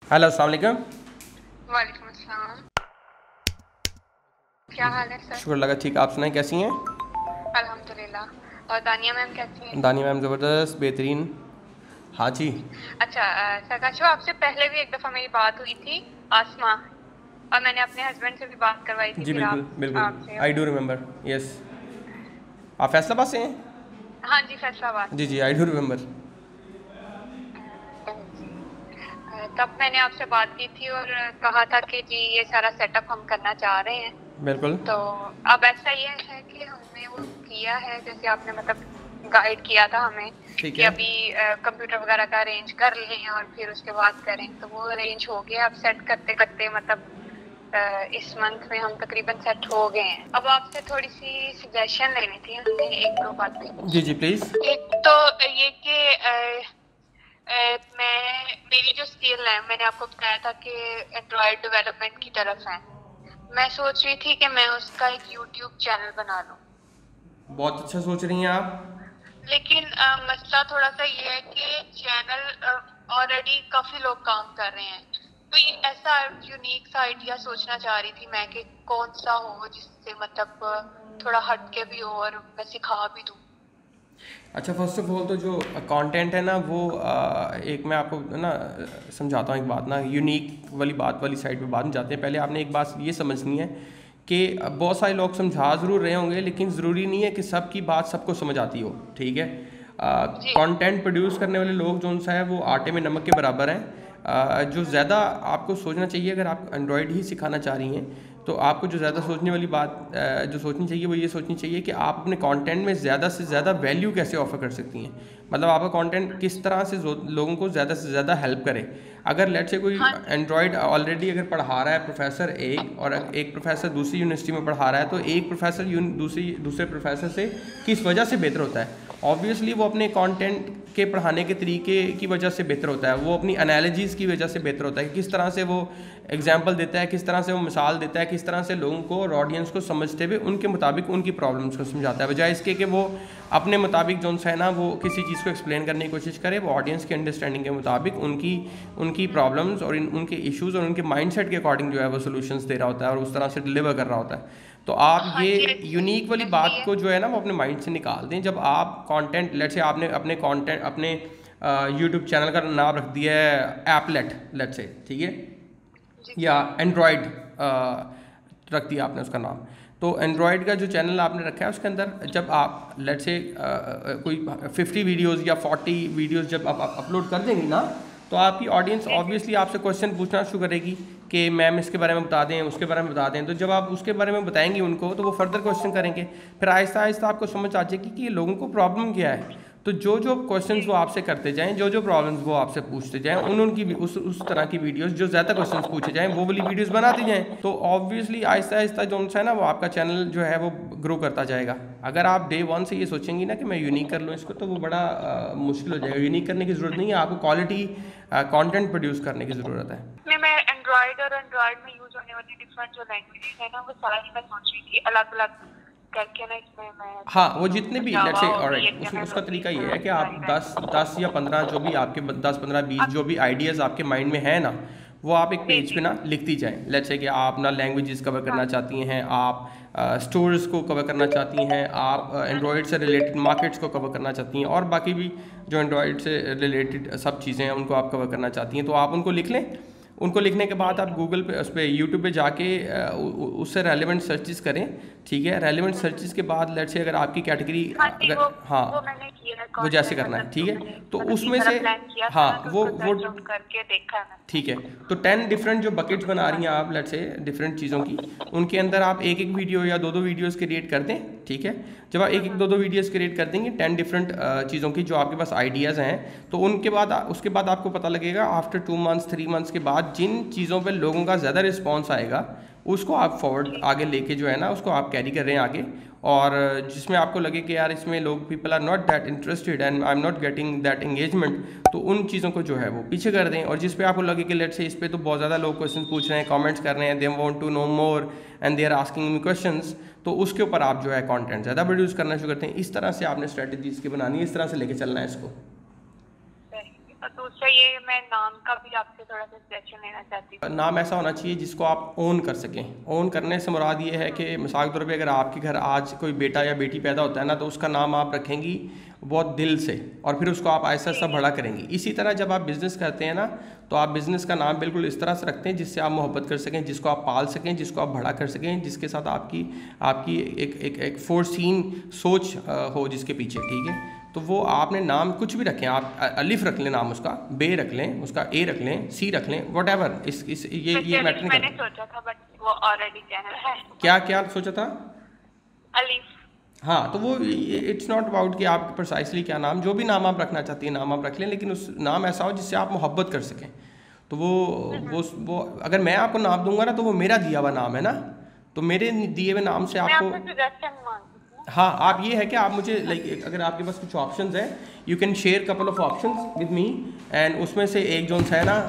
Hello, अस्सलाम वालेकुम। वालेकुम अस्सलाम। क्या हाल है सर? शुक्र लगा ठीक। आप सुनाएं, कैसी हैं? अल्हम्दुलिल्लाह। और दानिया मैम कैसी हैं? दानिया मैम ज़बरदस्त, बेहतरीन। हाँ जी। अच्छा, सरकाशो आपसे पहले भी एक दफ़ा मेरी बात हुई थी, आसमा, और मैंने अपने हस्बैंड से भी बात करवाई थी जी फिर बिल्कुल आप बिल्कुल। आपसे। I do remember. यस। आप फैसलाबाद से हैं? हाँ जी, फैसलाबाद जी से। जी, आई डू रिमेंबर। जी। तब मैंने आपसे बात की थी और कहा था कि जी ये सारा सेटअप हम करना चाह रहे हैं। बिल्कुल। तो अब ऐसा ये है कि हमने वो किया है, जैसे आपने मतलब गाइड किया था हमें ठीक कि है। अभी कंप्यूटर वगैरह का अरेंज कर लें और फिर उसके बाद करें, तो वो अरेंज हो गया। अब सेट करते करते मतलब इस मंथ में हम तकरीबन सेट हो गए हैं। अब आपसे थोड़ी सी सजेशन लेनी थी हमने एक दो बातें। जी जी प्लीज़। एक तो ये कि मैं मेरी जो स्किल है, मैंने आपको बताया था कि एंड्रॉयड डेवलपमेंट की तरफ है। मैं सोच रही थी कि मैं उसका एक यूट्यूब चैनल बना लूं, बहुत अच्छा सोच रही हैं आप। लेकिन मसला थोड़ा सा ये है कि चैनल ऑलरेडी काफी लोग काम कर रहे हैं। तो ये ऐसा यूनिक सा आइडिया सोचना चाह रही थी मैं कि कौन सा हो जिससे मतलब थोड़ा हटके भी हो और मैं सिखा भी दूं। अच्छा, फर्स्ट ऑफ ऑल तो जो कंटेंट है ना वो एक मैं आपको ना समझाता हूँ एक बात ना, यूनिक वाली बात वाली साइड पे बाद में जाते हैं। पहले आपने एक बात ये समझनी है कि बहुत सारे लोग समझा ज़रूर रहे होंगे, लेकिन ज़रूरी नहीं है कि सबकी बात सबको समझ आती हो। ठीक है। जी। कंटेंट प्रोड्यूस करने वाले लोग जो सा है वो आटे में नमक के बराबर हैं। जो ज़्यादा आपको सोचना चाहिए, अगर आप एंड्रॉयड ही सिखाना चाह रही हैं तो आपको जो ज़्यादा सोचने वाली बात जो सोचनी चाहिए वो ये सोचनी चाहिए कि आप अपने कंटेंट में ज़्यादा से ज़्यादा वैल्यू कैसे ऑफर कर सकती हैं। मतलब आपका कंटेंट किस तरह से लोगों को ज़्यादा से ज़्यादा हेल्प करे। अगर लेट से कोई हाँ जी। एंड्रॉयड ऑलरेडी अगर पढ़ा रहा है प्रोफेसर एक, और एक प्रोफेसर दूसरी यूनिवर्सिटी में पढ़ा रहा है, तो एक प्रोफेसर दूसरे प्रोफेसर से किस वजह से बेहतर होता है? ऑब्वियसली वो अपने कंटेंट के पढ़ाने के तरीके की वजह से बेहतर होता है, वो अपनी एनालॉजीज़ की वजह से बेहतर होता है, किस तरह से वो एग्जाम्पल देता है, किस तरह से वो मिसाल देता है, किस तरह से लोगों को और ऑडियंस को समझते हुए उनके मुताबिक उनकी प्रॉब्लम्स को समझाता है, बजाय इसके कि वो अपने मुताबिक जो है ना वो किसी चीज़ को एक्सप्लेन करने की कोशिश करे। वो ऑडियंस की अंडरस्टैंडिंग के मुताबिक उनकी उनकी प्रॉब्लम्स और उनके इश्यूज़ और उनके माइंडसेट के अकॉर्डिंग जो है वो सोल्यूशंस दे रहा होता है और उस तरह से डिलीवर कर रहा होता है। तो आप हाँ ये जी, यूनिक वाली ऐसे ही बात है। को जो है ना वो अपने माइंड से निकाल दें। जब आप कंटेंट लेट से आपने अपने कंटेंट अपने यूट्यूब चैनल का नाम रख दिया है एपलेट लेट से, ठीक है, जी या एंड्रॉयड रख दिया आपने उसका नाम। तो एंड्रॉयड का जो चैनल आपने रखा है उसके अंदर जब आप लेट से कोई 50 वीडियोस या 40 वीडियोस जब आप अपलोड कर देंगी ना, तो आपकी ऑडियंस जी। ऑब्वियसली आपसे क्वेश्चन पूछना शुरू करेगी कि मैम इसके बारे में बता दें, उसके बारे में बता दें। तो जब आप उसके बारे में बताएंगी उनको तो वो फर्दर क्वेश्चन करेंगे। फिर आहिस्ता आहिस्ता आपको समझ आ जाएगी कि ये लोगों को प्रॉब्लम क्या है। तो जो जो जी। क्वेश्चंस वो आपसे करते जाएं, जो जो प्रॉब्लम्स वो आपसे पूछते जाएं, उनकी भी उस तरह की वीडियोस जो ज़्यादा क्वेश्चंस पूछे जाएं वो वाली वीडियोस बनाते जाएं। तो ऑब्वियसली आहिस्ता आहिस्ता जो है ना वो आपका चैनल जो है वो ग्रो करता जाएगा। अगर आप डे वन से ये सोचेंगी ना कि मैं यूनिक कर लूँ इसको, तो वो बड़ा मुश्किल हो जाएगा। यूनिक करने की ज़रूरत नहीं है, आपको क्वालिटी कंटेंट प्रोड्यूस करने की ज़रूरत है। मैं एंड्रॉयड और एंड्रॉयड में यूज होने वाली डिफरेंट जो लैंग्वेजेस है ना, वो सारी मैं सोच रही थी अलग अलग करके ना, इसमें मैं हाँ, वो करूँ। जितने भी लेट्स जावा से होगी एक ऑलराइट चैनल, उसका होगी तरीका ये है कि आप जावा। 10 या 15 जो भी आपके 10 15 20 जो भी आइडियाज़ आपके माइंड में है ना, वो आप एक जी पेज पे जी। ना लिखती जाएं। लेट्स से कि आप ना लैंग्वेजेस कवर हाँ। करना चाहती हैं, आप स्टोर्स को कवर करना चाहती हैं, आप एंड्रॉयड से रिलेटेड मार्केट्स को कवर करना चाहती हैं, और बाकी भी जो एंड्रॉयड से रिलेटेड सब चीज़ें हैं उनको आप कवर करना चाहती हैं, तो आप उनको लिख लें। उनको लिखने के बाद आप ठीक है। गूगल पे उस पर यूट्यूब पे जाके उससे रेलिवेंट सर्चेस करें। ठीक है, रेलिवेंट सर्चेस के बाद लेट्स से अगर आपकी कैटेगरी हाँ जी, अगर हाँ वो मैंने किया है वो जैसे कंटेंट, करना है, मतलब ठीक जो है। मैंने तो मतलब इस उसमें तरह से प्लान किया था हाँ ना, तो वो उसको वो सर्च आउट करके देखा है मैंने। ठीक है। तो 10 डिफरेंट जो बकेट्स बना रही हैं आप लेट्स से डिफरेंट चीज़ों की, उनके अंदर आप एक एक वीडियो या दो दो वीडियोस क्रिएट कर दें। ठीक है। जब आप एक एक दो दो वीडियोस क्रिएट कर देंगे 10 डिफरेंट चीज़ों की जो आपके पास आइडियाज़ हैं, तो उनके बाद उसके बाद आपको पता लगेगा आफ्टर 2 मंथ्स 3 मंथ्स के बाद जिन चीज़ों पर लोगों का ज़्यादा रिस्पॉन्स आएगा उसको आप फॉरवर्ड ठीक आगे है। लेके जो है ना उसको आप कैरी कर रहे हैं आगे। और जिसमें आपको लगे कि यार इसमें लोग people are not that interested and I am not getting that engagement, तो उन चीज़ों को जो है वो पीछे कर दें। और जिस पे आपको लगे कि लेट से इस पे तो बहुत ज़्यादा लोग क्वेश्चन पूछ रहे हैं, कमेंट्स कर रहे हैं, they want to know more and they are asking me questions, तो उसके ऊपर आप जो है कंटेंट ज़्यादा प्रोड्यूस करना शुरू करते हैं। इस तरह से आपने स्ट्रेटजी इसकी बनानी है, इस तरह से लेके चलना है इसको। दूसरा ये मैं नाम का भी आपसे थोड़ा सा सजेशन लेना चाहती हूँ। नाम ऐसा होना चाहिए जिसको आप ओन कर सकें। ओन करने से मुराद ये है कि मिसाल के तौर पे अगर आपके घर आज कोई बेटा या बेटी पैदा होता है ना, तो उसका नाम आप रखेंगी बहुत दिल से, और फिर उसको आप ऐसा ऐसा बड़ा करेंगी। इसी तरह जब आप बिज़नेस करते हैं ना, तो आप बिज़नेस का नाम बिल्कुल इस तरह से रखते हैं जिससे आप मोहब्बत कर सकें, जिसको आप पाल सकें, जिसको आप बड़ा कर सकें, जिसके साथ आपकी आपकी एक फोरसीन सोच हो जिसके पीछे, ठीक है। तो वो आपने नाम कुछ भी रखें, आप अलिफ रख लें नाम उसका, बे रख लें उसका, ए रख लें, सी रख लें, वट एवर, ये मैटर नहीं मैंने करता। सोचा था बट वो ऑलरेडी चैनल है। क्या क्या सोचा था? अलीफ। हाँ, तो वो इट्स नॉट अबाउट कि आप प्रिसाइसली क्या नाम, जो भी नाम आप रखना चाहती हैं नाम आप रख लें, लेकिन उस नाम ऐसा हो जिससे आप मोहब्बत कर सकें। तो वो अगर मैं आपको नाम दूंगा ना, तो वो मेरा दिया हुआ नाम है ना, तो मेरे दिए हुए नाम से आपको, सजेशन मांगती हूँ। हाँ, आप ये है कि आप मुझे लाइक अगर आपके पास कुछ ऑप्शंस हैं, you can share couple of options with me, and उसमें से एक जो है ना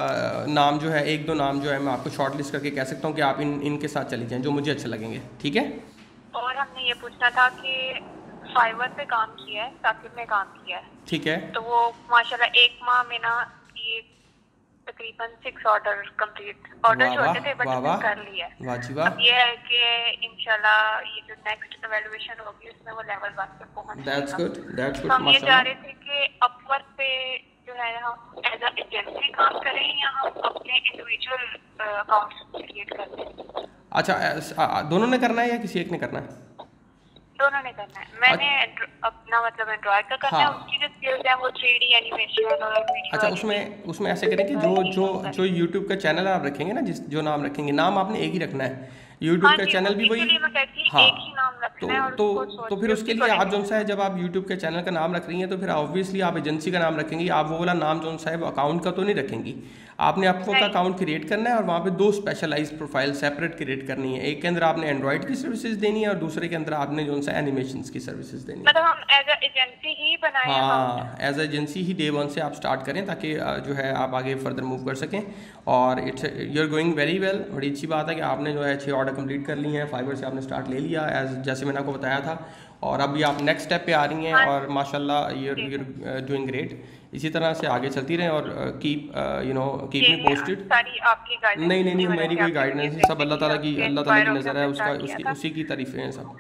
नाम जो है, एक दो नाम जो है मैं आपको शॉर्ट लिस्ट करके कह सकता हूँ कि आप इनके साथ चले जाएँ जो मुझे अच्छे लगेंगे, ठीक है। और हमने ये पूछना था कि फाइवर पे काम किया है, साकिब में काम किया है, ठीक है। तो वो माशाल्लाह एक माह में ना ये तकरीबन 6 ऑर्डर कंप्लीट, ऑर्डर छोटे थे बट हमने कर लिया है। वाह जी वाह। अब ये है कि इंशाल्लाह ये जो नेक्स्ट इवैल्यूएशन होगी उसमें वो लेवल 1 पे पहुंच दैट्स जाएगा। गुड, दैट्स गुड, हम ये चाह माशाल्लाह। रहे थे कि अपवर्क पे जो है हम एज अ एजेंसी काम करें या हम अपने इंडिविजुअल अकाउंट क्रिएट कर दें। अच्छा, दोनों ने करना है या किसी एक ने करना है? दोनों ने करना है। मैंने अपना मतलब एंड्रॉइड का करना है, हाँ। उसकी जो स्किल्स है वो 3D एनिमेशन और वीडियो। अच्छा, उसमें ऐसे करें कि जो यूट्यूब का चैनल आप रखेंगे ना, जो नाम रखेंगे, नाम आपने एक ही रखना है, यूट्यूब का चैनल भी वही। हाँ, एक ही नाम रखना है। और तो फिर उसके लिए आप जो सा है, जब आप यूट्यूब के चैनल का नाम रख रही हैं, तो फिर ऑब्वियसली आप एजेंसी का नाम रखेंगी। आप वो वाला नाम जो सा है वो अकाउंट का तो नहीं रखेंगी, आपने अपना का अकाउंट क्रिएट करना है और वहाँ पे 2 स्पेशलाइज प्रोफाइल सेपरेट क्रिएट करनी है। एक के अंदर आपने एंड्रॉइड की सर्विसेज देनी है और दूसरे के अंदर आपने जो सा एनिमेशन की सर्विसेज देनी है। मतलब हम एज एजेंसी ही बनाएं। हाँ, एज एजेंसी ही डे 1 से आप स्टार्ट करें, ताकि जो है आप आगे फर्दर मूव कर सकें। और it's you are going very well. बड़ी अच्छी बात है कि आपने जो है 6 ऑर्डर कंप्लीट कर ली हैं, फाइबर से आपने स्टार्ट ले लिया जैसे मैंने आपको बताया था, और अभी आप नेक्स्ट स्टेप पे आ रही हैं। और माशाल्लाह यू आर डूइंग ग्रेट। इसी तरह से आगे चलती रहें और कीप मी पोस्टेड। सारी आपकी गाइडेंस। नहीं, मेरी कोई गाइडेंस नहीं, सब अल्लाह ताला की नज़र है, उसका उसी की तारीफ़ें हैं सब।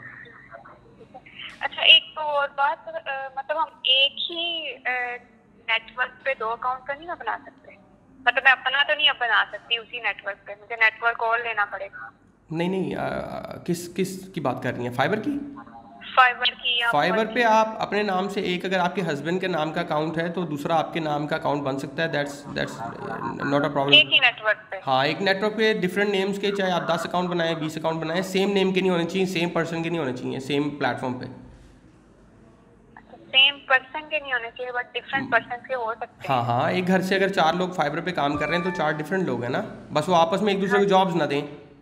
अच्छा, एक तो और बात, मतलब हम एक ही नेटवर्क पे 2 अकाउंट तो नहीं ना बना सकते? मतलब मैं अपना तो नहीं अब बना सकती उसी नेटवर्क पे, मुझे नेटवर्क और लेना पड़ेगा? नहीं, किस की बात कर रही हैं? फाइबर की? फाइबर की या फाइबर पे आप अपने नाम से एक, अगर आपके हस्बैंड के नाम का अकाउंट है तो दूसरा आपके नाम का अकाउंट बन सकता है। That's not a problem. एक ही नेटवर्क पे? हाँ, एक नेटवर्क पे डिफरेंट नेम्स के, चाहे आप 10 अकाउंट बनाएं, 20 अकाउंट बनाएं, सेम नेम के नहीं होने चाहिए, सेम पर्सन के नहीं होने चाहिए, सेम प्लेटफॉर्म पे। सेम पर्सन के नहीं होने चाहिए बट डिफरेंट पर्सन के हो सकते हैं। हाँ, एक घर से अगर 4 लोग फाइबर पे काम कर रहे हैं तो 4 डिफरेंट लोग हैं ना, बस वो आपस में एक दूसरे को जॉब्स ना दें।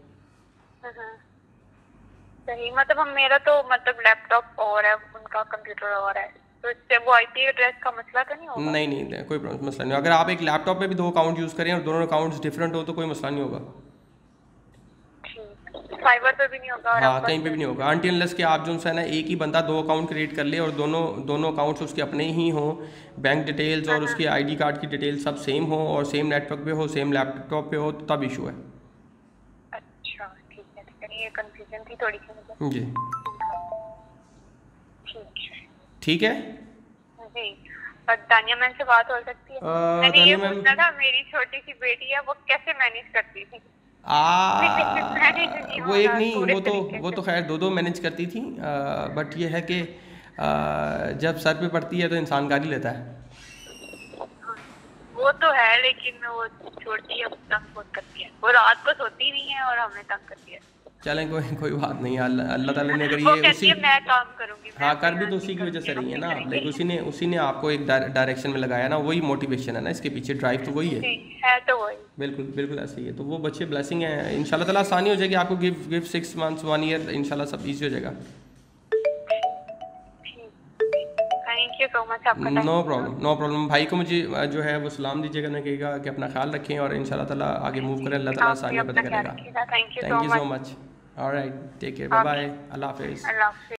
सही, मतलब हम मेरा तो मतलब लैपटॉप और है, उनका कंप्यूटर और है, तो इससे वो आईपी एड्रेस का मसला तो नहीं होगा? नहीं, कोई मसला नहीं। अगर आप एक लैपटॉप पे भी 2 अकाउंट यूज़ करें और दोनों अकाउंट्स डिफरेंट हो तो कोई मसला नहीं होगा। फाइबर पे भी नहीं होगा? हाँ, कहीं पे भी नहीं होगा, अनटिल अनलेस कि आप जो है ना एक ही बंदा 2 अकाउंट क्रिएट कर ले और दोनों अकाउंट्स उसके अपने ही हों, बैंक डिटेल्स और उसके आईडी कार्ड की डिटेल्स सब सेम हो और सेम नेटवर्क पे हो, सेम लैपटॉप पे हो, तो तब इशू है। अच्छा, ठीक है, ये कंफ्यूजन थी थोड़ी सी मुझे। जी, ठीक है जी। और दानिया मैम से बात हो सकती है? मैंने ये पूछना था, मेरी छोटी सी बेटी है, वो कैसे मैनेज करती थी? वो एक नहीं, वो तो खैर 2 मैनेज करती थी, बट ये है कि जब सर पे पड़ती है तो इंसान गाली लेता है। वो तो है, लेकिन वो छोटी है, तंग बहुत करती है, वो रात को सोती नहीं है और हमें तंग करती है। चलें, कोई बात नहीं, अल्लाह ताला ने अगर वो ये कहती है मैं काम करूंगी। हाँ, कर भी तो उसी की वजह से रही है ना, लाइक उसी ने आपको एक डायरेक्शन में लगाया ना, वही मोटिवेशन है ना, इसके पीछे ड्राइव तो वही है तो वही। बिल्कुल ऐसे ही है। तो वो बच्चे ब्लेसिंग है, इंशाल्लाह ताला आसानी हो जाएगी आपको। गिव 6 मंथ्स 1 ईयर, इंशाल्लाह सब इजी हो जाएगा। थैंक यू सो मच आपका। No problem. भाई को मुझे जो है वो सलाम दीजिएगा, ना कहेगा कि अपना ख्याल रखें और इंशाल्लाह ताला आगे मूव करें, अल्लाह ताला आसानियाँ पैदा करेगा। Thank you so much. Alright, take care, bye bye, अल्लाह हाफिज़।